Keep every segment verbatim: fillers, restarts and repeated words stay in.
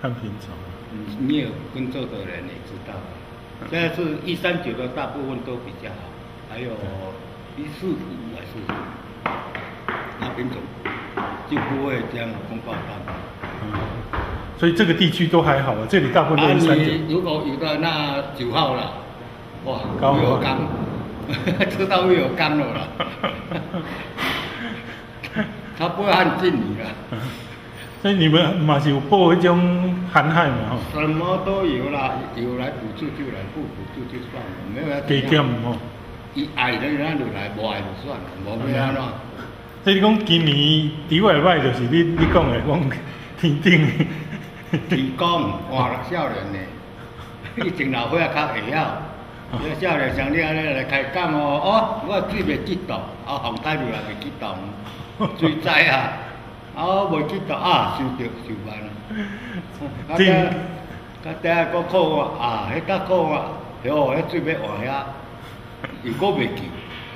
很平常。 嗯，你有工作的人也知道，现在是一三九的大部分都比较好，还有一四五还是那品种就不会这样风暴大。 嗯，所以这个地区都还好啊，这里大部分都是三九。 啊，你如果有的那九号了，哇， 高有缸，知道会有缸了啦。他不会按进你了。 所以你们嘛是有报那种寒害嘛吼？ 什么都有啦，有来补助就来，不补助就算了，没有要加减吼。 伊爱的咱就来，无爱就算了，无要安怎。 所以你讲今年猪外卖就是你你讲的讲天顶的。 天公换少年的，以前老伙仔较会晓，这少年像你安尼来开讲哦，哦，我水袂激动，啊，洪太路也袂激动，水灾啊。啊，袂记得啊，收着收完了。真，甲第下个考我啊，迄搭考我，哟，迄水要换遐，又搁袂记。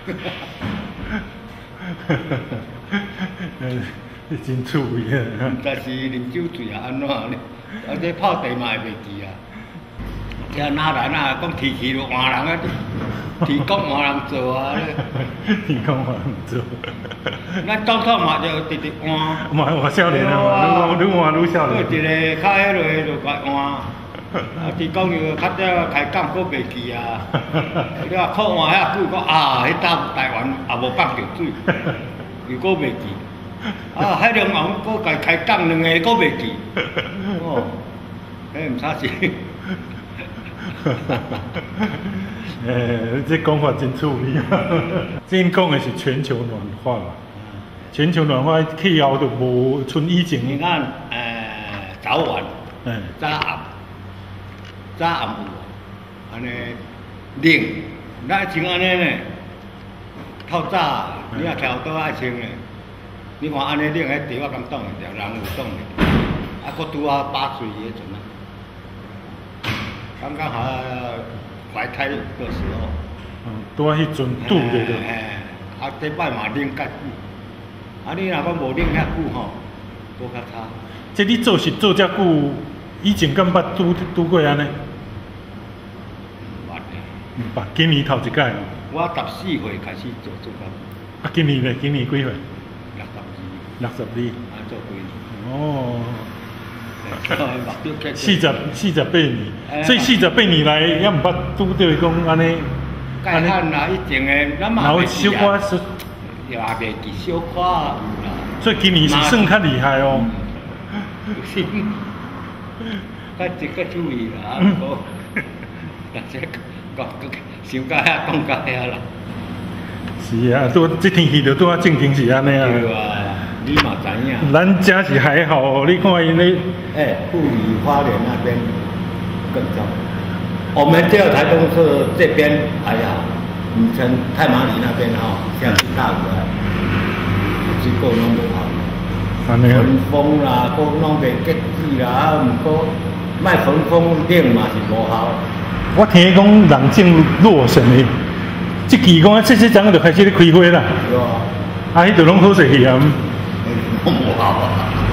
真趣味啊！ 但是啉酒醉啊，安怎呢？啊，这泡茶嘛会袂记啊。这哪来哪讲提起就换人啊？提供换人做啊！ 提供换人做。 咱总统嘛就直直换。 嘛换少年啊，愈换愈少年。 一个较迄落就甲换，啊，提供就较早开讲搁袂记啊。你话靠换遐久，讲啊，迄搭台湾也无放着水，又搁袂记。啊，海龙王搁家开讲两个搁袂记。哦，迄毋差事。 诶，这讲法真趣味啊！真讲的是全球暖化嘛，全球暖化气候就无像以前。 你看，诶，早晚，嗯，早暗，早暗有，安尼冷，咱穿安尼呢，透早，你若跳倒爱穿呢，你看安尼冷，迄地我敢冻会着，人有冻的，啊，搁拄啊八岁迄阵啊，刚刚好。怀胎的时候， 嗯，拄啊迄阵拄着着。 哎，啊，这摆嘛冷较久，啊，你若讲无冷遐久吼，多较差。 这你做是做遮久，以前敢捌拄拄过安尼？ 捌的。 毋捌，今年头一届。 我十四岁开始做做到。 啊，今年咧？今年几岁？ 六十二。 六十二。 啊，做几年？ 哦。四十四十八年，所以四十八年来也毋捌拄到讲安尼。 介罕啦，以前诶，咱嘛袂记啊。小可是。 也袂记小可有啦。 所以今年是算较厉害哦。 是。较一个注意啦，无。但是讲想到遐讲到遐啦。 是啊，拄这天气就拄啊正经是安尼啊。 对啊。你嘛知影？ 咱家是还好，你看因那。 哎，富里花莲那边更糟。我们这个台东是这边，哎呀，你像太麻里那边哈，像是大河，机构弄不好。 安尼啊。 焚风啦，搁弄袂结子啦，啊，毋过卖焚风冷嘛是无效。 我听讲人种洛神的，即期讲这些章就开始咧开花啦。 对啊。 啊，迄就拢好势去啊。 不好啊。